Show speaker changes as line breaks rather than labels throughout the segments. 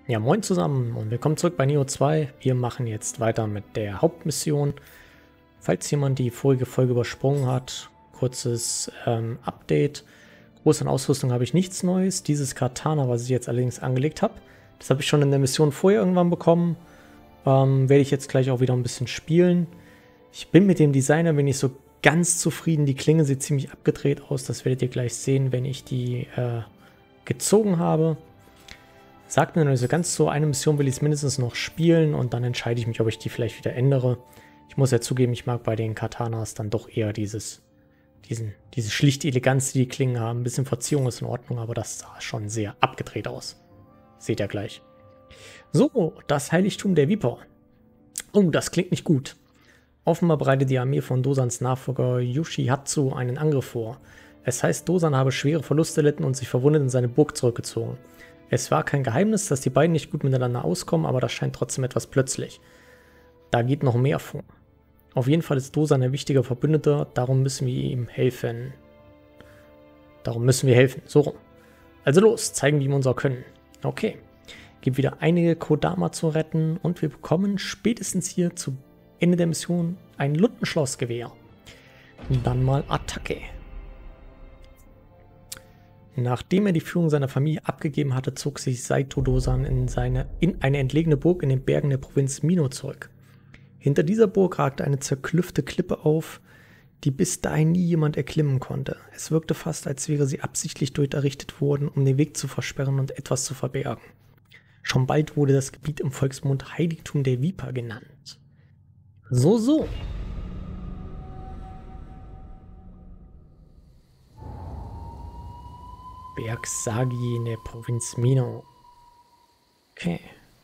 Ja, moin zusammen und willkommen zurück bei Nioh 2. Wir machen jetzt weiter mit der Hauptmission. Falls jemand die vorige Folge übersprungen hat, kurzes Update. Groß an Ausrüstung habe ich nichts Neues. Dieses Katana, was ich jetzt allerdings angelegt habe, das habe ich schon in der Mission vorher irgendwann bekommen. Werde ich jetzt gleich auch wieder ein bisschen spielen. Ich bin mit dem Designer nicht so ganz zufrieden. Die Klinge sieht ziemlich abgedreht aus. Das werdet ihr gleich sehen, wenn ich die gezogen habe. Sagt mir noch nicht so ganz so, eine Mission will ich mindestens noch spielen und dann entscheide ich mich, ob ich die vielleicht wieder ändere. Ich muss ja zugeben, ich mag bei den Katanas dann doch eher diese schlichte Eleganz, die die Klingen haben. Ein bisschen Verzierung ist in Ordnung, aber das sah schon sehr abgedreht aus. Seht ihr gleich. So, das Heiligtum der Viper. Oh, das klingt nicht gut. Offenbar bereitet die Armee von Dosans Nachfolger Yoshihatsu einen Angriff vor. Es heißt, Dosan habe schwere Verluste erlitten und sich verwundet in seine Burg zurückgezogen. Es war kein Geheimnis, dass die beiden nicht gut miteinander auskommen, aber das scheint trotzdem etwas plötzlich. Da geht noch mehr vor. Auf jeden Fall ist Dosan ein wichtiger Verbündeter, darum müssen wir ihm helfen. So rum. Also los, zeigen wir ihm unser Können. Okay. Gibt wieder einige Kodama zu retten und wir bekommen spätestens hier zu Ende der Mission ein Lundenschlossgewehr. Dann mal Attacke. Nachdem er die Führung seiner Familie abgegeben hatte, zog sich Saito Dosan in eine entlegene Burg in den Bergen der Provinz Mino zurück. Hinter dieser Burg ragte eine zerklüfte Klippe auf, die bis dahin nie jemand erklimmen konnte. Es wirkte fast, als wäre sie absichtlich dort errichtet worden, um den Weg zu versperren und etwas zu verbergen. Schon bald wurde das Gebiet im Volksmund Heiligtum der Viper genannt. So. Berg Sagi in der Provinz Mino. Okay.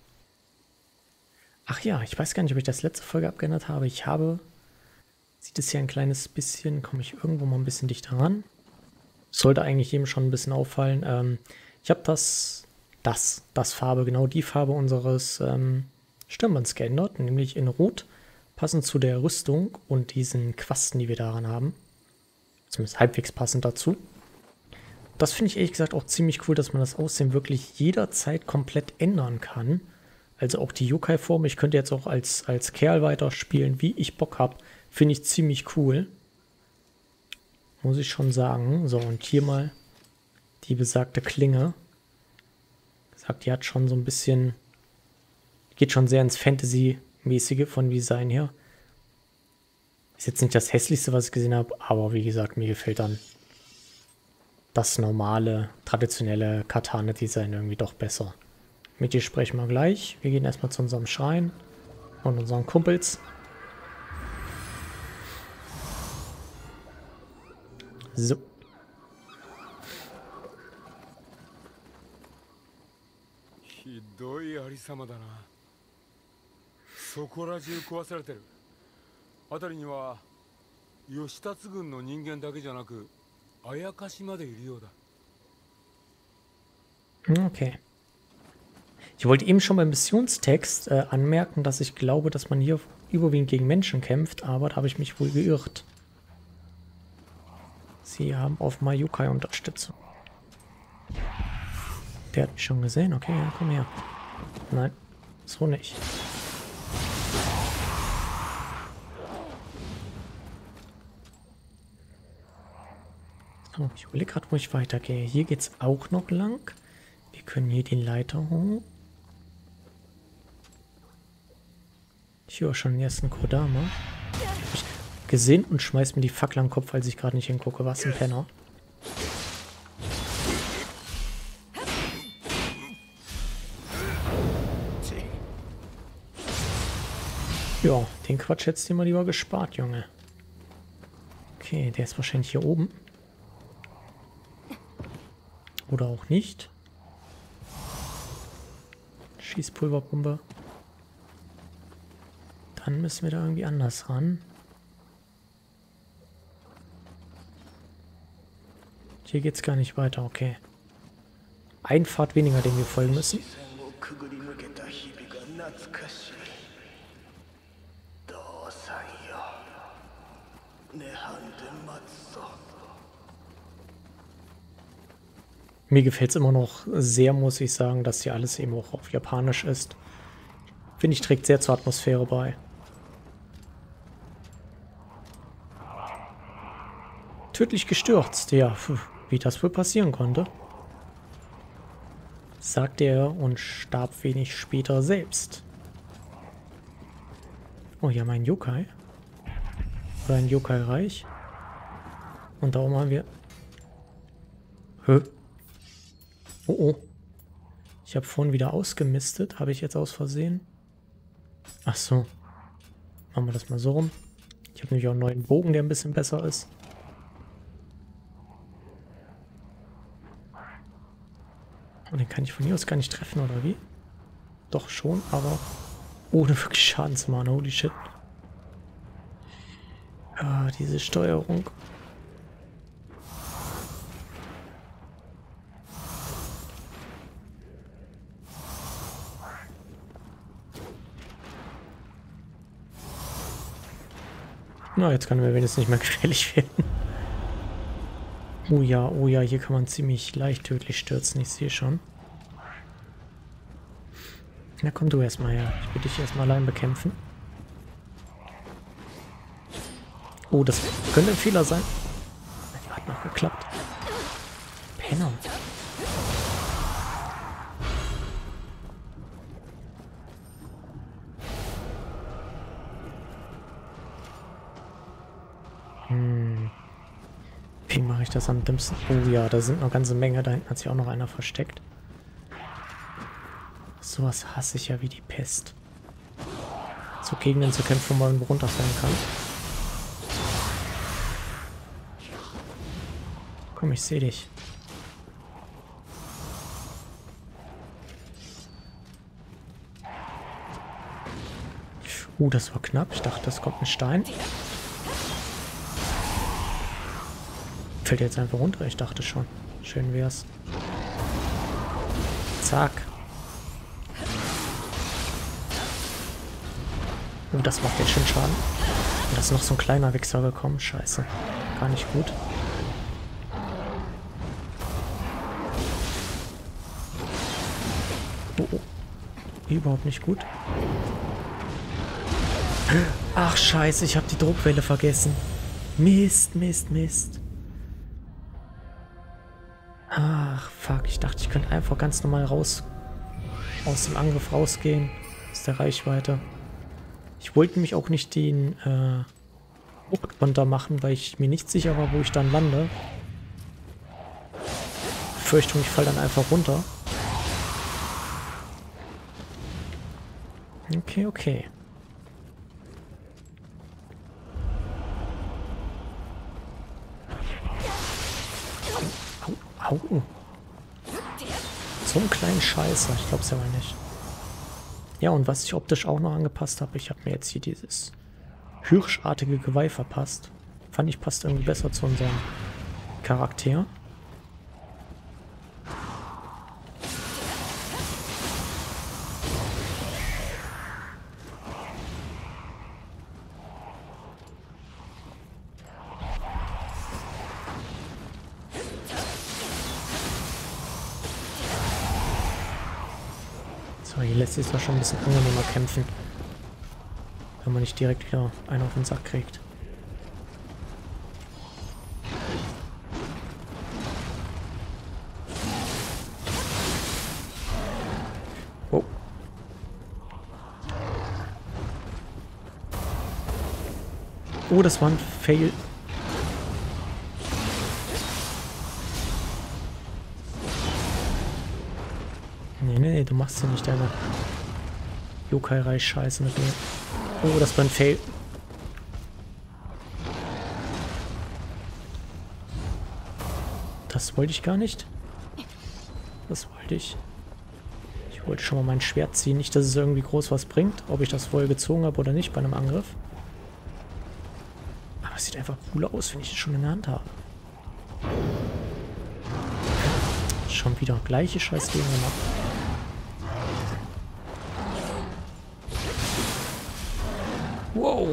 Ach ja, ich weiß gar nicht, ob ich das letzte Folge abgeändert habe. Sieht es hier ein kleines bisschen, komme ich irgendwo mal ein bisschen dichter ran. Sollte eigentlich jedem schon ein bisschen auffallen. Ich habe das Farbe, genau die Farbe unseres Stirnbands geändert, nämlich in Rot, passend zu der Rüstung und diesen Quasten, die wir daran haben. Zumindest halbwegs passend dazu. Das finde ich ehrlich gesagt auch ziemlich cool, dass man das Aussehen wirklich jederzeit komplett ändern kann. Also auch die Yokai-Form. Ich könnte jetzt auch als Kerl weiterspielen, wie ich Bock habe. Finde ich ziemlich cool. Muss ich schon sagen. So, und hier mal die besagte Klinge. Gesagt, die hat schon so ein bisschen... Geht schon sehr ins Fantasy-mäßige von Design her. Ist jetzt nicht das hässlichste, was ich gesehen habe, aber wie gesagt, mir gefällt dann das normale, traditionelle Katana-Design irgendwie doch besser. Mit dir sprechen wir gleich. Wir gehen erstmal zu unserem Schrein und unseren Kumpels. So.
ひどいありさまだな。そこら中壊されてる。辺りには吉達軍の人間だけじゃなく、あやかしまでいるようだ。
Okay. Ich wollte eben schon beim Missionstext anmerken, dass ich glaube, dass man hier überwiegend gegen Menschen kämpft, aber da habe ich mich wohl geirrt. Sie haben auf Yokai Unterstützung. Der hat mich schon gesehen. Okay, ja, komm her. Nein, so nicht. So, ich überlege gerade, wo ich weitergehe. Hier geht es auch noch lang. Wir können hier den Leiter hoch. Ich höre schon den ersten Kodama. Hab ich gesehen und schmeißt mir die Fackel am Kopf, als ich gerade nicht hingucke. Was ein Penner. Ja, den Quatsch hättest du dir mal lieber gespart, Junge. Okay, der ist wahrscheinlich hier oben. Oder auch nicht. Schießpulverbombe. Dann müssen wir da irgendwie anders ran. Hier geht's gar nicht weiter, okay. Ein Pfad weniger, den wir folgen müssen. Mir gefällt es immer noch sehr, muss ich sagen, dass hier alles eben auch auf Japanisch ist. Finde ich, trägt sehr zur Atmosphäre bei. Tödlich gestürzt, ja, wie das wohl passieren konnte, sagte er und starb wenig später selbst. Oh, hier haben wir einen Yokai. Oder ein Yokai-Reich. Und da oben haben wir... Hä? Oh, oh. Ich habe vorhin wieder ausgemistet. Habe ich jetzt aus Versehen? Ach so. Machen wir das mal so rum. Ich habe nämlich auch einen neuen Bogen, der ein bisschen besser ist. Und den kann ich von hier aus gar nicht treffen, oder wie? Doch schon, aber ohne wirklich Schaden zu machen. Holy shit. Ah, diese Steuerung. Na, jetzt kann mir wenigstens nicht mehr gefährlich werden. Oh ja, hier kann man ziemlich leicht tödlich stürzen, ich sehe schon. Na komm du erstmal her. Ich will dich erstmal allein bekämpfen. Oh, das könnte ein Fehler sein. Hat noch geklappt. Penner. Wie mache ich das am dümmsten? Oh ja, da sind noch eine ganze Menge. Da hinten hat sich auch noch einer versteckt. Sowas hasse ich ja wie die Pest. So Gegenden zu kämpfen, wo man runterfallen kann. Komm, ich sehe dich. Das war knapp. Ich dachte, das kommt ein Stein. Fällt jetzt einfach runter. Ich dachte schon. Schön wär's. Zack. Oh, das macht jetzt schon Schaden. Und da ist noch so ein kleiner Wichser gekommen. Scheiße. Gar nicht gut. Oh. Überhaupt nicht gut. Ach, scheiße. Ich habe die Druckwelle vergessen. Mist. Ach, fuck. Ich dachte, ich könnte einfach ganz normal aus dem Angriff rausgehen. Aus der Reichweite. Ich wollte nämlich auch nicht den runter machen, weil ich mir nicht sicher war, wo ich dann lande. Befürchtung, ich falle dann einfach runter. Okay. Au. So einen kleinen Scheißer. Ich glaub's ja mal nicht. Ja, und was ich optisch auch noch angepasst habe, ich habe mir jetzt hier dieses hirschartige Geweih verpasst. Fand ich, passt irgendwie besser zu unserem Charakter. So, hier lässt sich zwar schon ein bisschen angenehmer kämpfen, wenn man nicht direkt wieder einen auf den Sack kriegt. Oh. Oh, das war ein Fail. Nee, du machst ja nicht deine Yokai-Reich-Scheiße mit mir. Oh, das war ein Fail. Das wollte ich gar nicht. Das wollte ich. Ich wollte schon mal mein Schwert ziehen. Nicht, dass es irgendwie groß was bringt, ob ich das vorher gezogen habe oder nicht bei einem Angriff. Aber es sieht einfach cooler aus, wenn ich es schon in der Hand habe. Schon wieder gleiche Scheiß-Ding gemacht. Wow.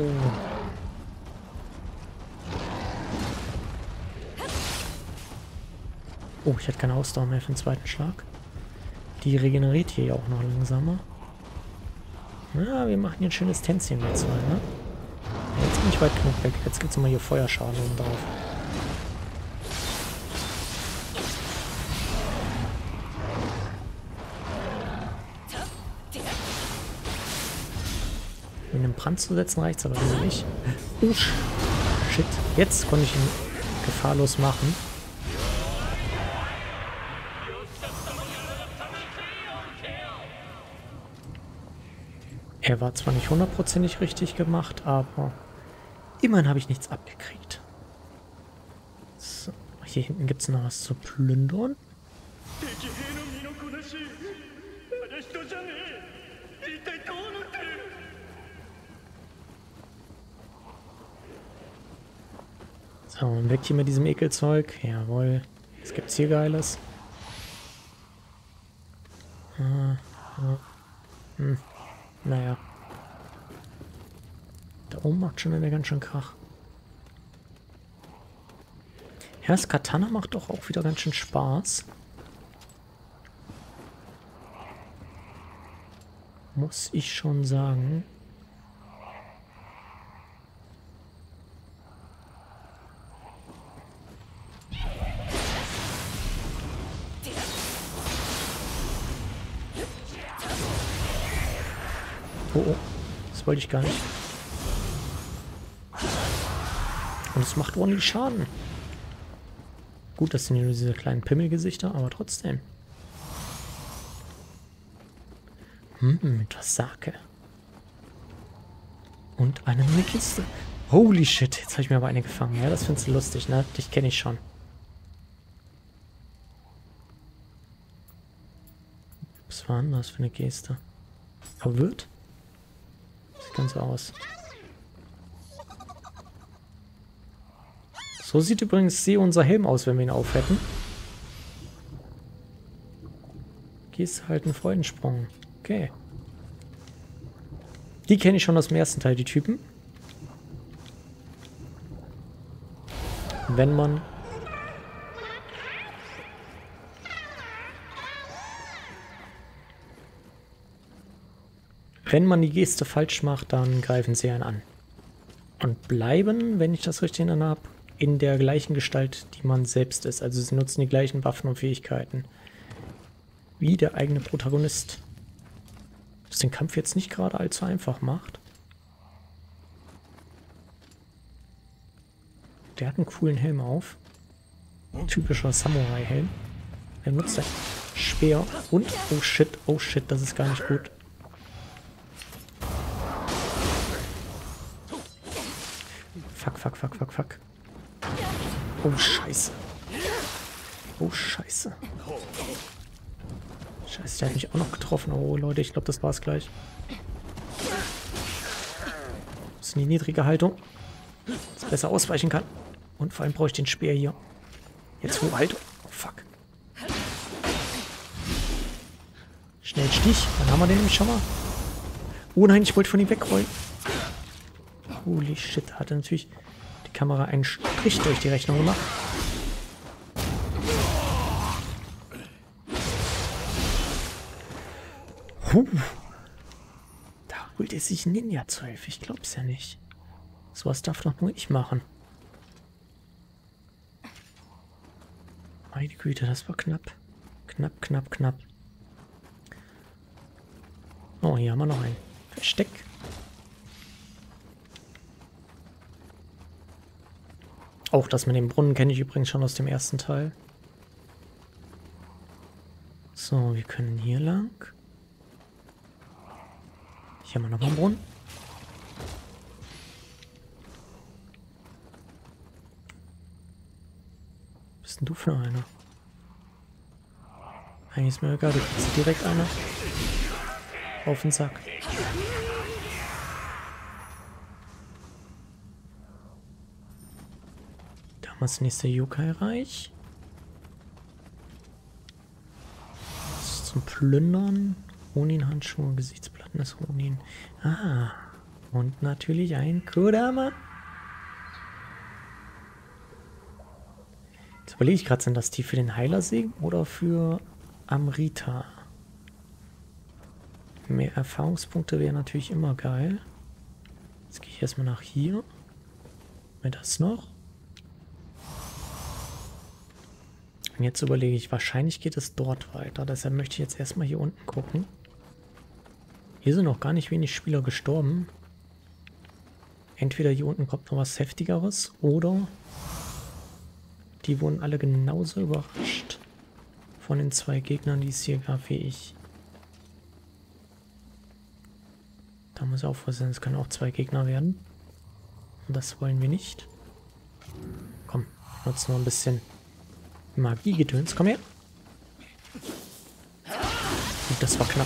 Oh, ich hatte keine Ausdauer mehr für den zweiten Schlag. Die regeneriert hier ja auch noch langsamer. Ja, wir machen hier ein schönes Tänzchen mit zwei, ne? Jetzt bin ich weit genug weg. Jetzt gibt's mal hier Feuerschaden oben drauf. Um den Brand zu setzen reicht's aber wieder nicht. Oh, shit. Jetzt konnte ich ihn gefahrlos machen. Er war zwar nicht hundertprozentig richtig gemacht, aber immerhin habe ich nichts abgekriegt. So, hier hinten gibt es noch was zu plündern. So, und weg hier mit diesem Ekelzeug. Jawohl. Was gibt's hier Geiles? Naja. Da oben macht schon wieder ganz schön Krach. Ja, das Katana macht doch auch wieder ganz schön Spaß. Muss ich schon sagen. Oh, oh. Das wollte ich gar nicht. Und es macht ordentlich Schaden. Gut, das sind ja nur diese kleinen Pimmelgesichter, aber trotzdem. Etwas Sake. Und eine neue Kiste. Holy shit, jetzt habe ich mir aber eine gefangen. Ja, das findest du lustig, ne? Dich kenne ich schon. Was war denn das für eine Geste? Verwirrt? Sieht ganz so aus. So sieht übrigens unser Helm aus, wenn wir ihn aufhätten. Gehst halt einen Freudensprung. Okay. Die kenne ich schon aus dem ersten Teil, die Typen. Wenn man... Wenn man die Geste falsch macht, dann greifen sie einen an. Und bleiben, wenn ich das richtig in habe, in der gleichen Gestalt, die man selbst ist. Also sie nutzen die gleichen Waffen und Fähigkeiten. Wie der eigene Protagonist. Was den Kampf jetzt nicht gerade allzu einfach macht. Der hat einen coolen Helm auf. Typischer Samurai-Helm. Er nutzt ein Speer und... oh shit, das ist gar nicht gut. Fuck. Oh, scheiße. Oh, scheiße. Scheiße, der hat mich auch noch getroffen. Oh, Leute, ich glaube, das war's gleich. Das ist eine niedrige Haltung. Dass ich besser ausweichen kann. Und vor allem brauche ich den Speer hier. Jetzt hohe Haltung. Oh, fuck. Schnell Stich. Dann haben wir den nämlich schon mal. Oh nein, ich wollte von ihm wegrollen. Holy shit, hat natürlich die Kamera einen Strich durch die Rechnung gemacht. Da holt er sich Ninja-Zeug. Ich glaub's ja nicht. Sowas darf doch nur ich machen. Meine Güte, das war knapp. Knapp. Oh, hier haben wir noch ein Versteck. Auch das mit dem Brunnen kenne ich übrigens schon aus dem ersten Teil. So, wir können hier lang. Hier haben wir nochmal einen Brunnen. Was bist denn du für einer? Eigentlich ist mir egal, du kriegst direkt einer auf den Sack. Das nächste Yokai-Reich. Das ist zum Plündern. Ronin-Handschuhe, Gesichtsplatten des Ronin. Ah, und natürlich ein Kodama. Jetzt überlege ich gerade, sind das die für den Heilersegen oder für Amrita? Mehr Erfahrungspunkte wäre natürlich immer geil. Jetzt gehe ich erstmal nach hier. Mir das noch. Und jetzt überlege ich, wahrscheinlich geht es dort weiter. Deshalb möchte ich jetzt erstmal hier unten gucken. Hier sind noch gar nicht wenig Spieler gestorben. Entweder hier unten kommt noch was Heftigeres oder die wurden alle genauso überrascht von den 2 Gegnern, die es hier gab, wie ich. Da muss ich aufpassen, es können auch 2 Gegner werden. Und das wollen wir nicht. Komm, nutzen wir ein bisschen Magiegedöns. Komm her. Und das war knapp.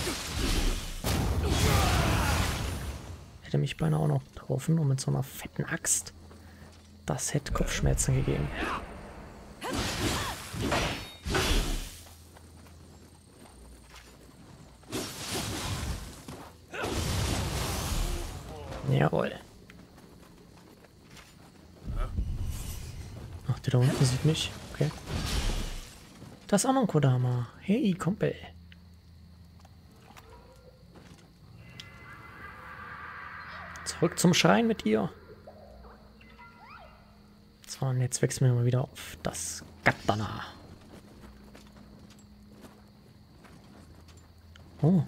Hätte mich beinahe auch noch getroffen und mit so einer fetten Axt. Das hätte Kopfschmerzen gegeben. Jawohl. Ach, der da unten sieht mich. Okay. Da ist auch noch ein Kodama. Hey, Kumpel. Zurück zum Schrein mit dir. So, und jetzt wechseln wir mal wieder auf das Katana. Oh.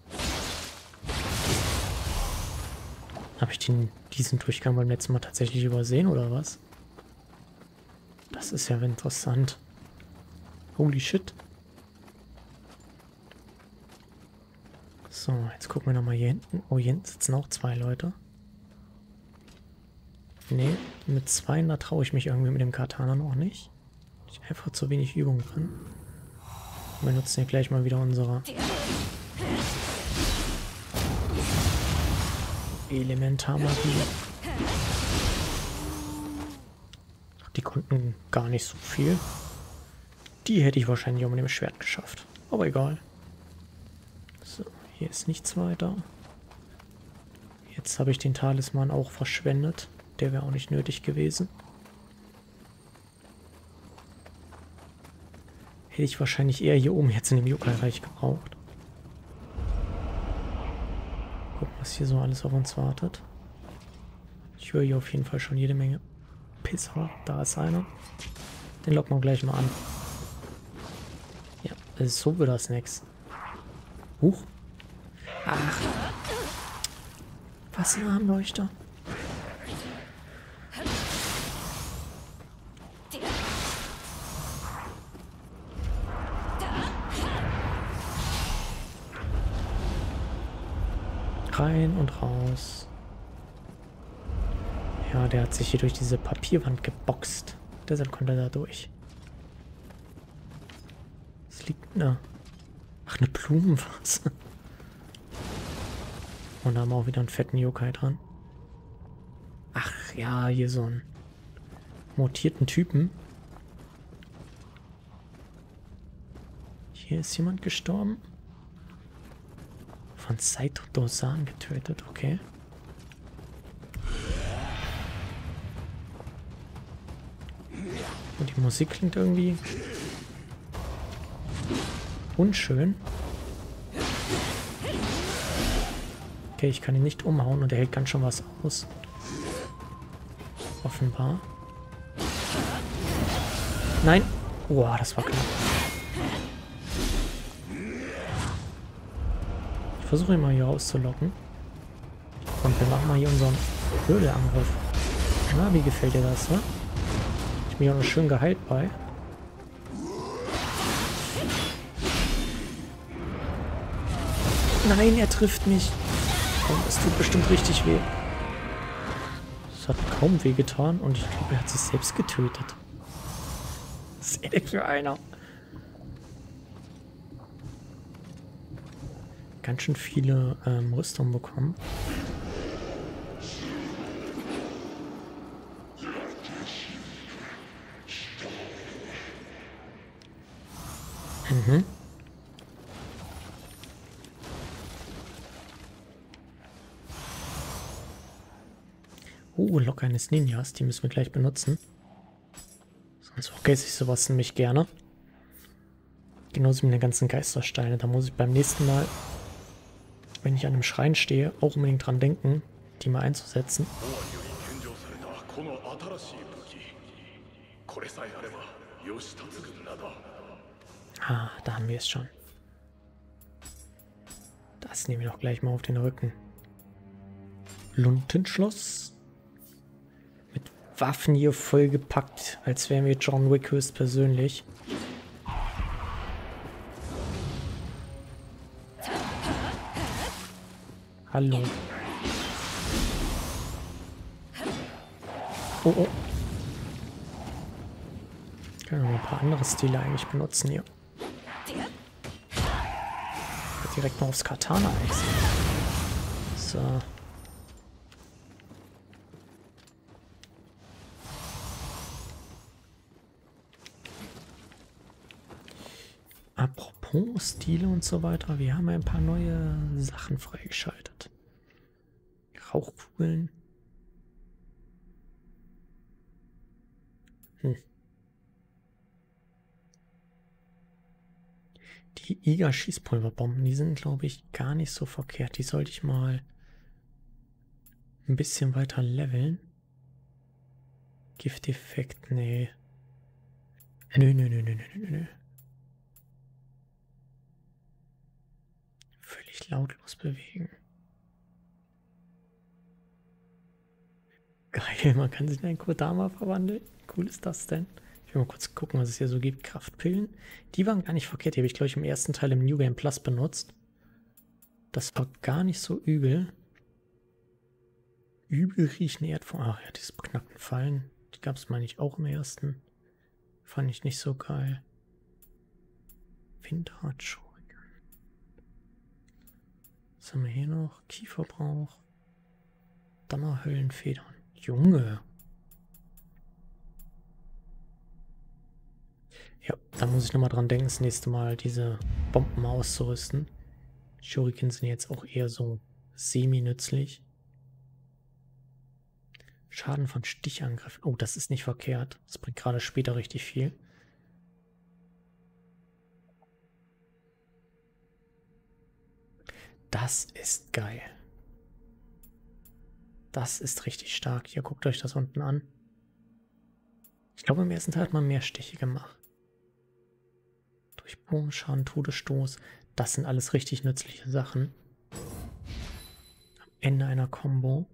Habe ich diesen Durchgang beim letzten Mal tatsächlich übersehen, oder was? Das ist ja interessant. Holy shit. So, jetzt gucken wir nochmal hier hinten. Oh, hier hinten sitzen auch 2 Leute. Nee, mit 2, da traue ich mich irgendwie mit dem Katana noch nicht. Ich einfach zu wenig Übung drin. Wir nutzen hier gleich mal wieder unsere Elementarmagie. Die konnten gar nicht so viel. Die hätte ich wahrscheinlich auch mit dem Schwert geschafft. Aber egal. So, hier ist nichts weiter. Jetzt habe ich den Talisman auch verschwendet. Der wäre auch nicht nötig gewesen. Hätte ich wahrscheinlich eher hier oben jetzt in dem Yokai-Reich gebraucht. Gucken, was hier so alles auf uns wartet. Ich höre hier auf jeden Fall schon jede Menge Pisser. Da ist einer. Den locken wir gleich mal an. Ja, das ist so wird das nix. Huch. Ach. Was ein Armleuchter. Rein und raus. Ja, der hat sich hier durch diese Papierwand geboxt. Deshalb konnte er da durch. Es liegt eine... Ach, eine Blumenvase. Und da haben wir auch wieder einen fetten Yokai dran. Ach ja, hier so einen mutierten Typen. Hier ist jemand gestorben. Von Saito Dozan getötet, okay. Und die Musik klingt irgendwie unschön. Okay, ich kann ihn nicht umhauen und er hält ganz schön was aus. Offenbar. Nein! Boah, das war knapp. Ich versuche ihn mal hier rauszulocken. Und wir machen mal hier unseren Höhleangriff. Na, wie gefällt dir das, ne? Ich bin ja noch schön geheilt bei. Nein, er trifft mich. Und es tut bestimmt richtig weh. Es hat kaum weh getan und ich glaube, er hat sich selbst getötet. Was ist er denn für einer? Ganz schön viele Rüstungen bekommen. Mhm. Oh, Lok eines Ninjas, die müssen wir gleich benutzen. So, So vergesse ich sowas nämlich gerne. Genauso wie mit den ganzen Geistersteine. Da muss ich beim nächsten Mal, wenn ich an einem Schrein stehe, auch unbedingt dran denken, die mal einzusetzen. Ah, da haben wir es schon. Das nehmen wir doch gleich mal auf den Rücken. Luntenschloss. Mit Waffen hier vollgepackt, als wären wir John Wick höchstpersönlich. Hallo. Oh, oh. Können wir noch ein paar andere Stile eigentlich benutzen hier. Direkt mal aufs Katana wechseln. So. Apropos Stile und so weiter, wir haben ein paar neue Sachen freigeschaltet. Rauchkugeln. Die Iga-Schießpulverbomben, die sind, glaube ich, gar nicht so verkehrt. Die sollte ich mal ein bisschen weiter leveln. Gifteffekt, nee. Nö. Völlig lautlos bewegen. Geil, man kann sich in einen Kodama verwandeln. Wie cool ist das denn? Ich will mal kurz gucken, was es hier so gibt. Kraftpillen. Die waren gar nicht verkehrt. Die habe ich, glaube ich, im ersten Teil im New Game Plus benutzt. Das war gar nicht so übel. Übel riechen Erdform. Ach ja, diese beknackten Fallen. Die gab es, meine ich, auch im ersten. Fand ich nicht so geil. Windhartschurken. Was haben wir hier noch? Kieferbrauch. Donnerhöllenfedern. Junge. Ja, da muss ich nochmal dran denken, das nächste Mal diese Bomben auszurüsten. Shuriken sind jetzt auch eher so semi-nützlich. Schaden von Stichangriffen. Oh, das ist nicht verkehrt. Das bringt gerade später richtig viel. Das ist geil. Das ist richtig stark. Hier, guckt euch das unten an. Ich glaube, im ersten Teil hat man mehr Stiche gemacht. Durchbohrungsschaden, Todesstoß. Das sind alles richtig nützliche Sachen. Am Ende einer Combo.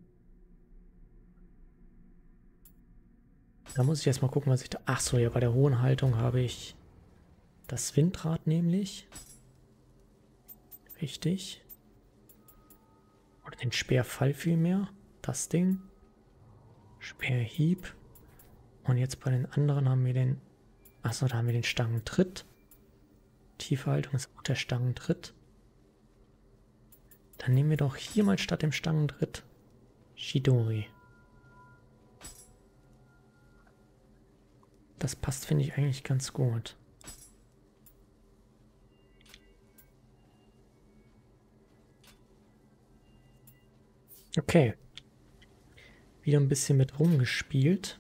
Da muss ich erstmal gucken, was ich da... Ach so, ja, bei der hohen Haltung habe ich das Windrad nämlich. Richtig. Oder den Speerfall vielmehr. Das Ding. Speerhieb. Und jetzt bei den anderen haben wir den... Achso, da haben wir den Stangentritt. Tiefe Haltung ist auch der Stangentritt. Dann nehmen wir doch hier mal statt dem Stangentritt Chidori. Das passt, finde ich, eigentlich ganz gut. Okay. Wieder ein bisschen mit rumgespielt.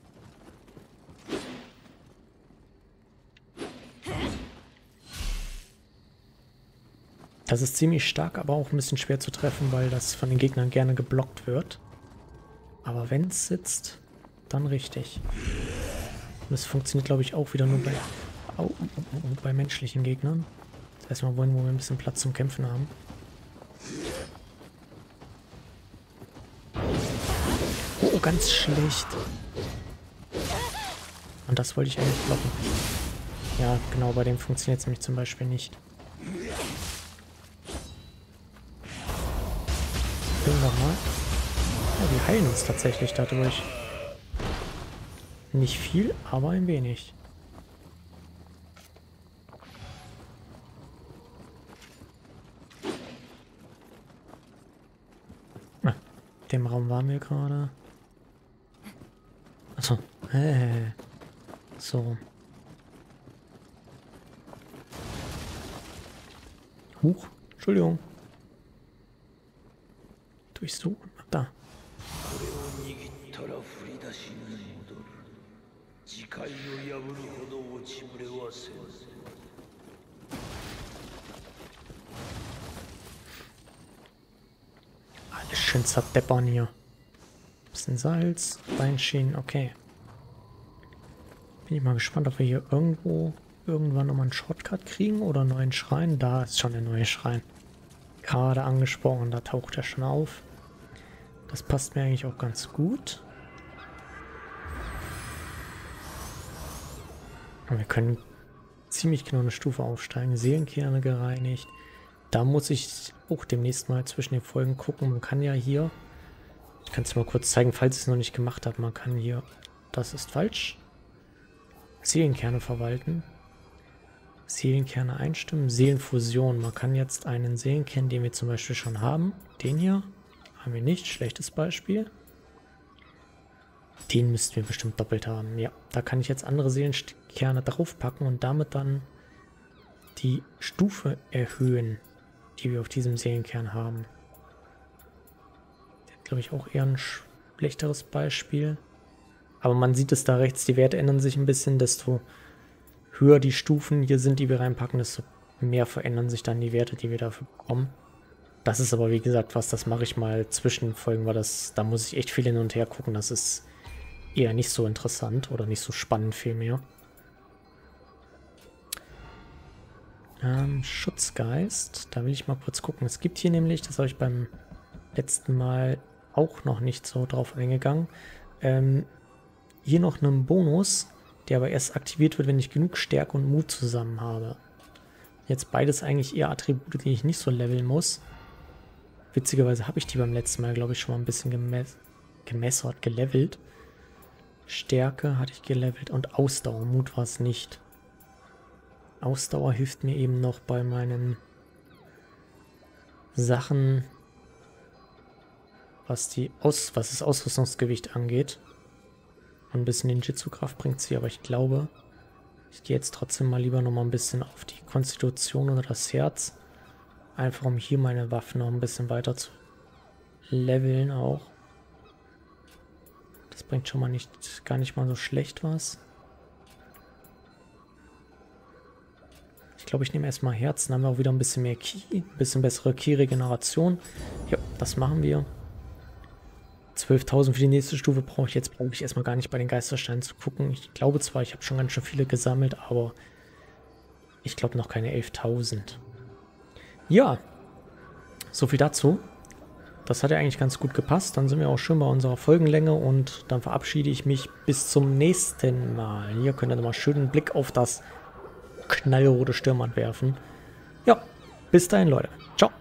Das ist ziemlich stark, aber auch ein bisschen schwer zu treffen, weil das von den Gegnern gerne geblockt wird. Aber wenn es sitzt, dann richtig. Und das funktioniert, glaube ich, auch wieder nur bei menschlichen Gegnern. Das heißt, mal wollen, wo wir ein bisschen Platz zum Kämpfen haben. Oh, ganz schlecht. Und das wollte ich eigentlich blocken. Ja, genau, bei dem funktioniert es nämlich zum Beispiel nicht. Nochmal. Ja, die heilen uns tatsächlich dadurch. Nicht viel, aber ein wenig. Ah, in dem Raum waren wir gerade. Achso. So. Huch. Entschuldigung. Durchsuchen. Da.
誓いを破るほど落ちぶれはせん。
Alles schön zerdeppern hier. Bisschen Salz, Beinschienen, okay. Bin ich mal gespannt, ob wir hier irgendwann nochmal einen Shortcut kriegen oder einen neuen Schrein. Da ist schon der neue Schrein. Gerade angesprochen, da taucht er schon auf. Das passt mir eigentlich auch ganz gut. Und wir können ziemlich genau eine Stufe aufsteigen. Seelenkerne gereinigt. Da muss ich auch demnächst mal zwischen den Folgen gucken. Man kann ja hier, ich kann es mal kurz zeigen, falls ich es noch nicht gemacht habe. Man kann hier, das ist falsch, Seelenkerne verwalten. Seelenkerne einstimmen. Seelenfusion. Man kann jetzt einen Seelenkern, den wir zum Beispiel schon haben. Den hier haben wir nicht. Schlechtes Beispiel. Den müssten wir bestimmt doppelt haben. Ja, da kann ich jetzt andere Seelenkerne draufpacken und damit dann die Stufe erhöhen, die wir auf diesem Seelenkern haben. Der hat, glaube ich, auch eher ein schlechteres Beispiel. Aber man sieht es da rechts, die Werte ändern sich ein bisschen, desto höher die Stufen hier sind, die wir reinpacken, desto mehr verändern sich dann die Werte, die wir dafür bekommen. Das ist aber, wie gesagt, das mache ich mal zwischen Folgen, weil da muss ich echt viel hin und her gucken. Das ist eher nicht so interessant oder nicht so spannend vielmehr. Schutzgeist, da will ich mal kurz gucken. Es gibt hier nämlich, das habe ich beim letzten Mal auch noch nicht so drauf eingegangen, hier noch einen Bonus, der aber erst aktiviert wird, wenn ich genug Stärke und Mut zusammen habe. Jetzt beides eigentlich eher Attribute, die ich nicht so leveln muss. Witzigerweise habe ich die beim letzten Mal, glaube ich, schon mal ein bisschen gelevelt. Stärke hatte ich gelevelt und Ausdauer. Mut war es nicht. Ausdauer hilft mir eben noch bei meinen Sachen, was das Ausrüstungsgewicht angeht. Ein bisschen Ninjutsu-Kraft bringt sie, aber ich glaube, ich gehe jetzt trotzdem mal lieber nochmal ein bisschen auf die Konstitution oder das Herz. Einfach um hier meine Waffen noch ein bisschen weiter zu leveln auch. Das bringt schon mal gar nicht mal so schlecht was. Ich glaube, ich nehme erstmal Herz, dann haben wir auch wieder ein bisschen mehr Ki, ein bisschen bessere Ki-Regeneration. Ja, das machen wir. 12.000 für die nächste Stufe brauche ich erstmal gar nicht bei den Geistersteinen zu gucken. Ich glaube zwar, ich habe schon ganz schön viele gesammelt, aber ich glaube noch keine 11.000. Ja, so viel dazu. Das hat ja eigentlich ganz gut gepasst. Dann sind wir auch schön bei unserer Folgenlänge und dann verabschiede ich mich bis zum nächsten Mal. Hier könnt ihr nochmal schön einen Blick auf das knallrote Stirnband werfen. Ja, bis dahin, Leute. Ciao.